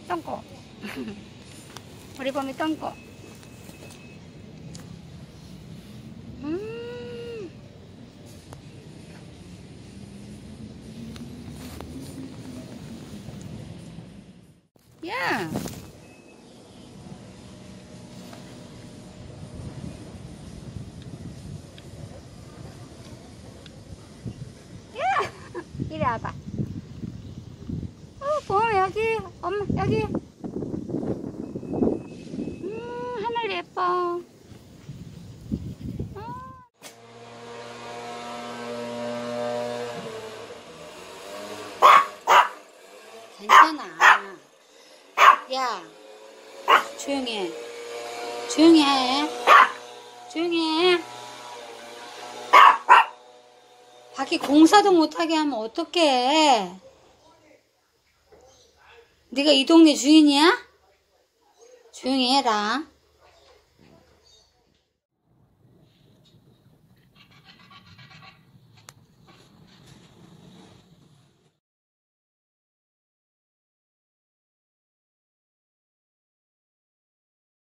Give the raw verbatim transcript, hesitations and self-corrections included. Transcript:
똥꼬. 우리 봄이 똥꼬. 음. 야. 야. 이리 와봐. 어, 봄 여기. 엄마 여기. 음, 하늘 예뻐. 괜찮아. 야, 조용히 해. 조용히 해. 조용히 해. 밖에 공사도 못하게 하면 어떡해. 네가 이 동네 주인이야? 조용히 해라.